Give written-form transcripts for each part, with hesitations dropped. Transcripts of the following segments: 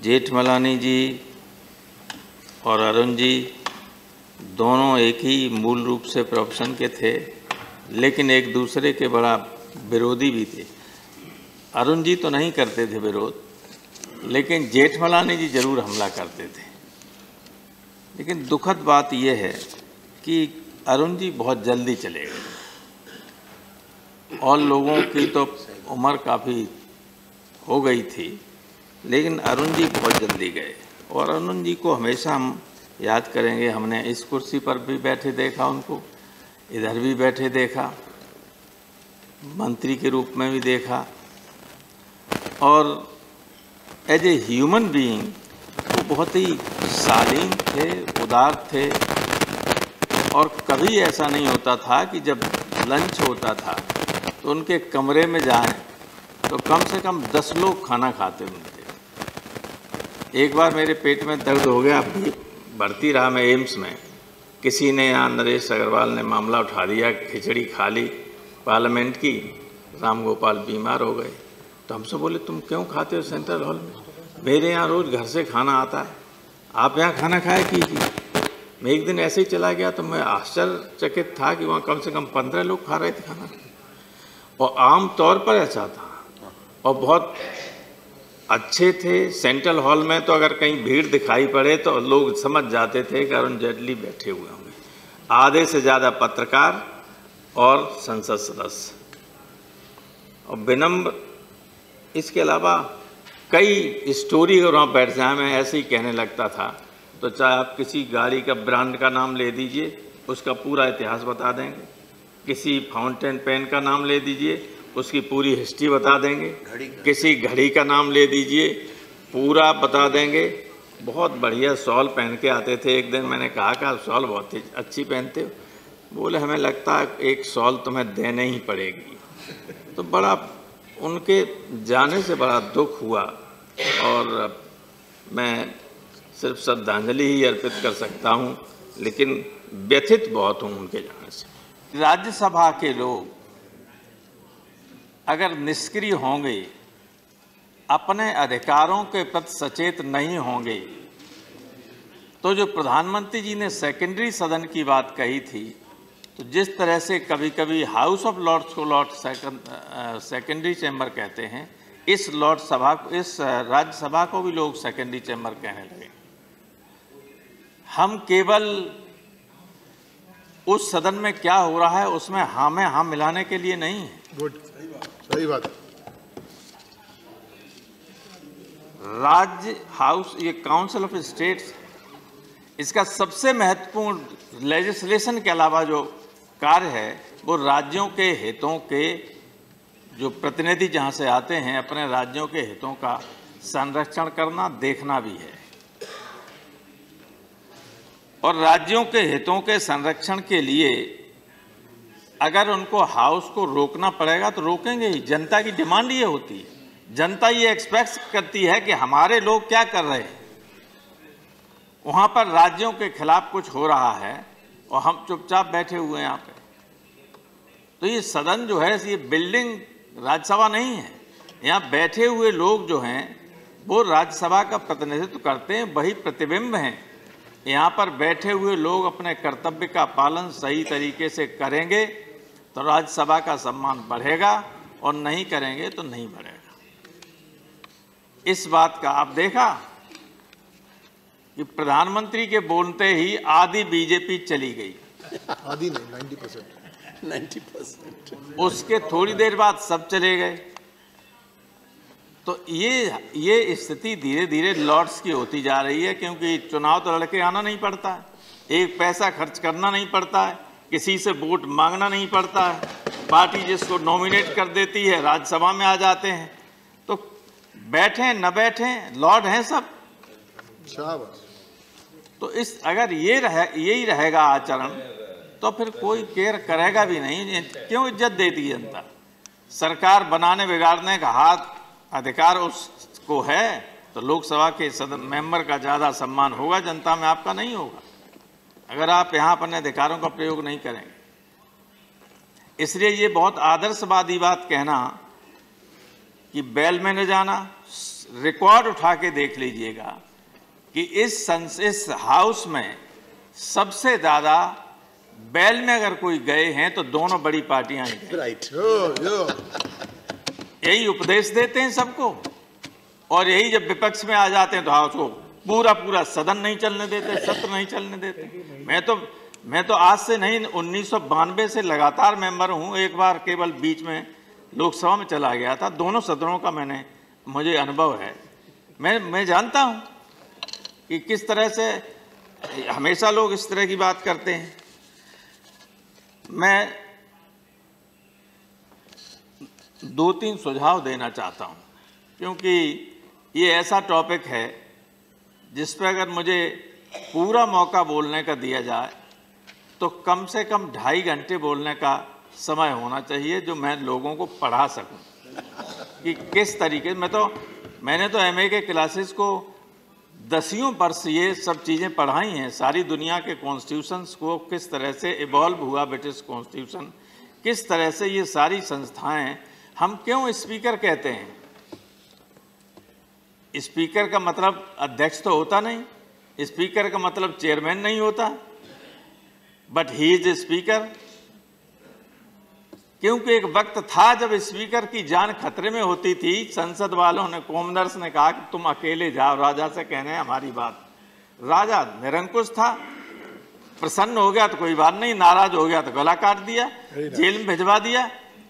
जेठमलानी जी और अरुण जी दोनों एक ही मूल रूप से प्रोफेशन के थे, लेकिन एक दूसरे के बड़ा विरोधी भी थे। अरुण जी तो नहीं करते थे विरोध, लेकिन जेठमलानी जी जरूर हमला करते थे। लेकिन दुखद बात यह है कि अरुण जी बहुत जल्दी चले गए और लोगों की तो उम्र काफ़ी हो गई थी, लेकिन अरुण जी बहुत जल्दी गए। और अरुण जी को हमेशा हम याद करेंगे। हमने इस कुर्सी पर भी बैठे देखा उनको, इधर भी बैठे देखा, मंत्री के रूप में भी देखा, और एज ए ह्यूमन बीइंग वो बहुत ही शालीन थे, उदार थे। और कभी ऐसा नहीं होता था कि जब लंच होता था तो उनके कमरे में जाएं तो कम से कम 10 लोग खाना खाते होंगे। एक बार मेरे पेट में दर्द हो गया, भर्ती रहा मैं एम्स में। किसी ने यहाँ नरेश अग्रवाल ने मामला उठा दिया, खिचड़ी खा ली पार्लियामेंट की, राम गोपाल बीमार हो गए। तो हमसे बोले तुम क्यों खाते हो सेंट्रल हॉल में? मेरे यहाँ रोज़ घर से खाना आता है, आप यहाँ खाना खाया कीजिए। मैं एक दिन ऐसे ही चला गया तो मैं आश्चर्यचकित था कि वहाँ कम से कम 15 लोग खा रहे थे खाना, और आम तौर पर ऐसा था। और बहुत अच्छे थे। सेंट्रल हॉल में तो अगर कहीं भीड़ दिखाई पड़े तो लोग समझ जाते थे कि अरुण जेटली बैठे हुए होंगे। आधे से ज़्यादा पत्रकार और संसद सदस्य, और विनम्र। इसके अलावा कई स्टोरी अगर वहाँ बैठ जाए, मैं ऐसे ही कहने लगता था, तो चाहे आप किसी गाड़ी का ब्रांड का नाम ले दीजिए, उसका पूरा इतिहास बता देंगे। किसी फाउंटेन पेन का नाम ले दीजिए, उसकी पूरी हिस्ट्री बता देंगे। किसी घड़ी का नाम ले दीजिए, पूरा बता देंगे। बहुत बढ़िया शॉल पहन के आते थे। एक दिन मैंने कहा कि आप शॉल बहुत ही अच्छी पहनते हो। बोले हमें लगता है एक शॉल तुम्हें देने ही पड़ेगी। तो बड़ा उनके जाने से बड़ा दुख हुआ, और मैं सिर्फ श्रद्धांजलि ही अर्पित कर सकता हूँ, लेकिन व्यथित बहुत हूँ उनके जाने से। राज्यसभा के लोग अगर निष्क्रिय होंगे, अपने अधिकारों के प्रति सचेत नहीं होंगे, तो जो प्रधानमंत्री जी ने सेकेंडरी सदन की बात कही थी, तो जिस तरह से कभी कभी हाउस ऑफ लॉर्ड्स को सेकेंडरी चैम्बर कहते हैं, इस राज्यसभा को भी लोग सेकेंडरी चैम्बर कहने लगे। हम केवल उस सदन में क्या हो रहा है उसमें हाँ में हाँ मिलाने के लिए नहीं है। गुड, सही बात। राज्य हाउस, ये काउंसिल ऑफ स्टेट्स, इसका सबसे महत्वपूर्ण लेजिस्लेशन के अलावा जो कार्य है वो राज्यों के हितों के, जो प्रतिनिधि जहां से आते हैं, अपने राज्यों के हितों का संरक्षण करना, देखना भी है। और राज्यों के हितों के संरक्षण के लिए अगर उनको हाउस को रोकना पड़ेगा तो रोकेंगे ही। जनता की डिमांड ये होती है, जनता ये एक्सपेक्ट करती है कि हमारे लोग क्या कर रहे हैं। वहाँ पर राज्यों के खिलाफ कुछ हो रहा है और हम चुपचाप बैठे हुए हैं यहाँ पे। तो ये सदन जो है, ये बिल्डिंग राज्यसभा नहीं है। यहाँ बैठे हुए लोग जो हैं वो राज्यसभा का प्रतिनिधित्व करते हैं, वही प्रतिबिंब हैं। यहाँ पर बैठे हुए लोग अपने कर्तव्य का पालन सही तरीके से करेंगे तो राज्यसभा का सम्मान बढ़ेगा, और नहीं करेंगे तो नहीं बढ़ेगा। इस बात का आप देखा कि प्रधानमंत्री के बोलते ही आधी बीजेपी चली गई। आधी नहीं, 90%। उसके थोड़ी देर बाद सब चले गए। तो ये स्थिति धीरे धीरे लॉर्ड्स की होती जा रही है, क्योंकि चुनाव तो लड़के आना नहीं पड़ता है, एक पैसा खर्च करना नहीं पड़ता है, किसी से वोट मांगना नहीं पड़ता है, पार्टी जिसको नॉमिनेट कर देती है राज्यसभा में आ जाते हैं। तो बैठे न बैठे लॉर्ड हैं सब। तो इस अगर यही रहेगा आचरण तो फिर कोई केयर करेगा भी नहीं। क्यों इज्जत देती है जनता? सरकार बनाने बिगाड़ने का हाथ अधिकार उसको है, तो लोकसभा के सदन मेंबर का ज़्यादा सम्मान होगा, जनता में आपका नहीं होगा, अगर आप यहाँ अपने अधिकारों का प्रयोग नहीं करेंगे। इसलिए ये बहुत आदर्शवादी बात कहना कि बैल में न जाना रिकॉर्ड उठा के देख लीजिएगा कि इस हाउस में सबसे ज़्यादा बैल में अगर कोई गए हैं तो दोनों बड़ी पार्टियां ही गई। राइट। यही उपदेश देते हैं सबको, और यही जब विपक्ष में आ जाते हैं तो हाउस को पूरा सदन नहीं चलने देते, सत्र नहीं चलने देते। मैं तो आज से नहीं, 1992 से लगातार मेंबर हूं। एक बार केवल बीच में लोकसभा में चला गया था। दोनों सदनों का मुझे अनुभव है। मैं जानता हूं कि किस तरह से हमेशा लोग इस तरह की बात करते हैं। मैं 2-3 सुझाव देना चाहता हूं, क्योंकि ये ऐसा टॉपिक है जिस पर अगर मुझे पूरा मौका बोलने का दिया जाए तो कम से कम 2.5 घंटे बोलने का समय होना चाहिए, जो मैं लोगों को पढ़ा सकूं कि किस तरीके। मैंने तो MA के क्लासेस को 10 वर्ष ये सब चीज़ें पढ़ाई हैं। सारी दुनिया के कॉन्स्टिट्यूशंस को किस तरह से इवॉल्व हुआ, ब्रिटिश कॉन्स्टिट्यूशन किस तरह से, ये सारी संस्थाएं। हम क्यों स्पीकर कहते हैं? स्पीकर का मतलब अध्यक्ष तो होता नहीं, स्पीकर का मतलब चेयरमैन नहीं होता, बट ही इज स्पीकर। क्योंकि एक वक्त था जब स्पीकर की जान खतरे में होती थी। संसद वालों ने, कॉमनर्स ने कहा कि तुम अकेले जाओ राजा से कहने हमारी बात। राजा निरंकुश था, प्रसन्न हो गया तो कोई बात नहीं, नाराज हो गया तो गला काट दिया, जेल में भिजवा दिया।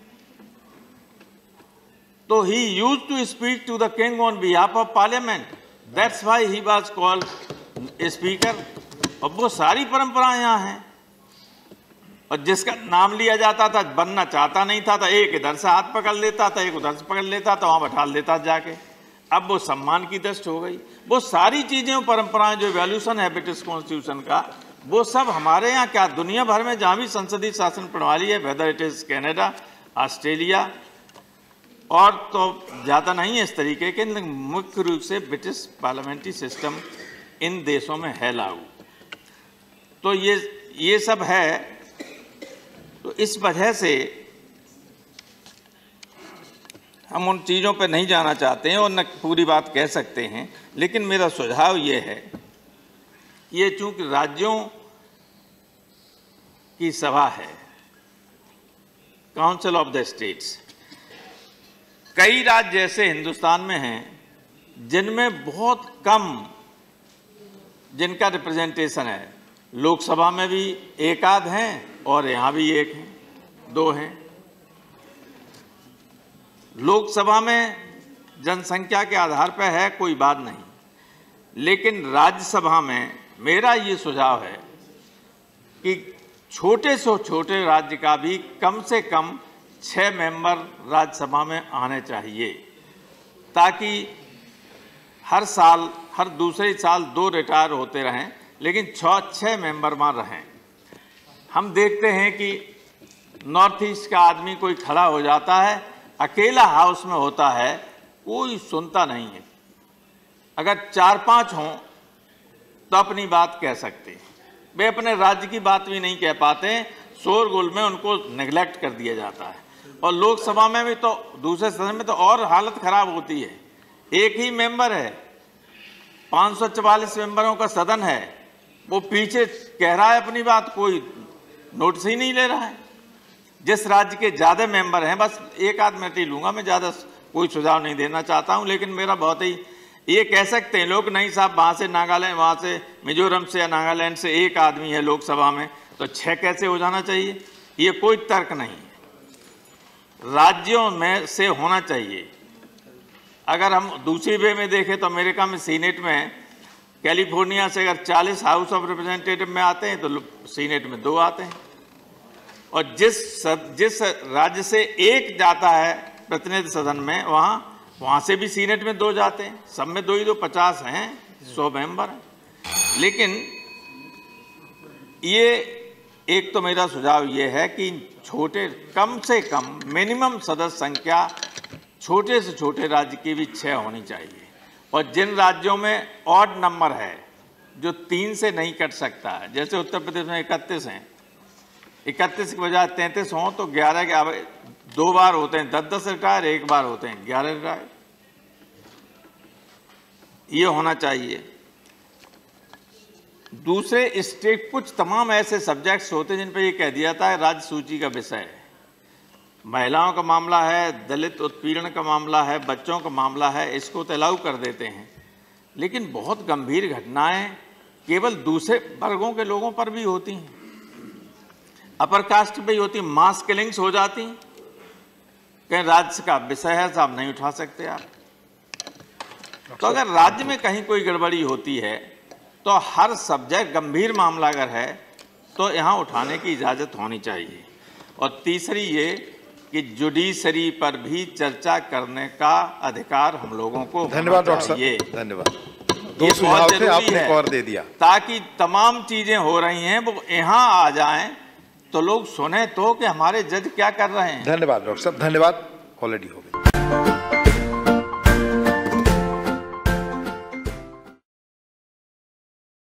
तो he used to speak to the king on behalf of parliament. That's why he was called speaker. अब वो सारी परंपराएं यहाँ हैं, और जिसका नाम लिया जाता था बनना चाहता नहीं था, तो एक इधर से हाथ पकड़ लेता था, एक उधर से पकड़ लेता था, वहाँ बैठा लेता जाके। अब वो सम्मान की दृष्टि हो गई। वो सारी चीज़ें, परंपराएं, जो वैल्यूशन है ब्रिटिश कॉन्स्टिट्यूशन का, वो सब हमारे यहाँ क्या दुनिया भर में जहाँ भी संसदीय शासन प्रणाली है, whether it is Canada, Australia और तो ज़्यादा नहीं है इस तरीके के, मुख्य रूप से ब्रिटिश पार्लियामेंट्री सिस्टम इन देशों में है लागू। तो ये सब है। तो इस वजह से हम उन चीज़ों पे नहीं जाना चाहते हैं और न पूरी बात कह सकते हैं। लेकिन मेरा सुझाव ये है, ये चूंकि राज्यों की सभा है, काउंसिल ऑफ द स्टेट्स, कई राज्य ऐसे हिंदुस्तान में हैं जिनमें बहुत कम जिनका रिप्रेजेंटेशन है। लोकसभा में भी एक आध हैं और यहाँ भी 1 हैं, 2 हैं। लोकसभा में जनसंख्या के आधार पर है, कोई बात नहीं, लेकिन राज्यसभा में मेरा ये सुझाव है कि छोटे से छोटे राज्य का भी कम से कम 6 मेंबर राज्यसभा में आने चाहिए, ताकि हर साल, हर दूसरे साल 2 रिटायर होते रहें, लेकिन 6 मेंबर वहाँ रहें। हम देखते हैं कि नॉर्थ ईस्ट का आदमी कोई खड़ा हो जाता है, अकेला हाउस में होता है, कोई सुनता नहीं है। अगर 4-5 हों तो अपनी बात कह सकते हैं, वे अपने राज्य की बात भी नहीं कह पाते, शोरगुल में उनको नेग्लेक्ट कर दिया जाता है। और लोकसभा में भी तो, दूसरे सदन में तो और हालत खराब होती है। एक ही मेंबर है, 544 मेंबरों का सदन है, वो पीछे कह रहा है अपनी बात, कोई नोटिस ही नहीं ले रहा है। जिस राज्य के ज़्यादा मेंबर हैं, बस 1 आध मिनट ही लूँगा, मैं ज़्यादा कोई सुझाव नहीं देना चाहता हूँ, लेकिन मेरा बहुत ही, ये कह सकते हैं लोग, नहीं साहब वहाँ से नागालैंड, वहाँ से मिजोरम से या नागालैंड से 1 आदमी है लोकसभा में, तो 6 कैसे हो जाना चाहिए? ये कोई तर्क नहीं है। राज्यों में से होना चाहिए। अगर हम दूसरी वे में देखें तो अमेरिका में सीनेट में, कैलिफोर्निया से अगर 40 हाउस ऑफ रिप्रेजेंटेटिव में आते हैं तो सीनेट में 2 आते हैं, और जिस राज्य से 1 जाता है प्रतिनिधि सदन में, वहाँ से भी सीनेट में 2 जाते हैं। सब में 2 ही 2, 50 हैं, 100 मेंबर हैं। लेकिन ये एक तो मेरा सुझाव ये है कि छोटे, कम से कम मिनिमम सदस्य संख्या छोटे से छोटे राज्य की भी 6 होनी चाहिए। और जिन राज्यों में ऑड नंबर है, जो 3 से नहीं कट सकता है, जैसे उत्तर प्रदेश में 31 हैं, 31 के बजाय 33 हों तो 11 के 2 बार होते हैं 10-10 रिटायर, 1 बार होते हैं 11 रिटायर। ये होना चाहिए। दूसरे स्टेट कुछ तमाम ऐसे सब्जेक्ट्स होते हैं जिन पर ये कह दिया था राज्य सूची का विषय है। महिलाओं का मामला है, दलित उत्पीड़न का मामला है, बच्चों का मामला है, इसको तो अलाउ कर देते हैं। लेकिन बहुत गंभीर घटनाएं केवल दूसरे वर्गों के लोगों पर भी होती हैं, अपर कास्ट पे ही होती, मास किलिंग्स हो जाती। कहीं राज्य का विषय है साहब, नहीं उठा सकते आप। तो अगर राज्य में कहीं कोई गड़बड़ी होती है तो हर सब्जेक्ट गंभीर मामला अगर है तो यहाँ उठाने की इजाज़त होनी चाहिए। और तीसरी ये कि जुडिशरी पर भी चर्चा करने का अधिकार हम लोगों को धन्यवाद डॉक्टर साहब, धन्यवाद। ये बहुत जरूरी है और दे दिया ताकि तमाम चीजें हो रही हैं वो यहाँ आ जाएं तो लोग सुने तो कि हमारे जज क्या कर रहे हैं। धन्यवाद डॉक्टर साहब, धन्यवाद। ऑलरेडी हो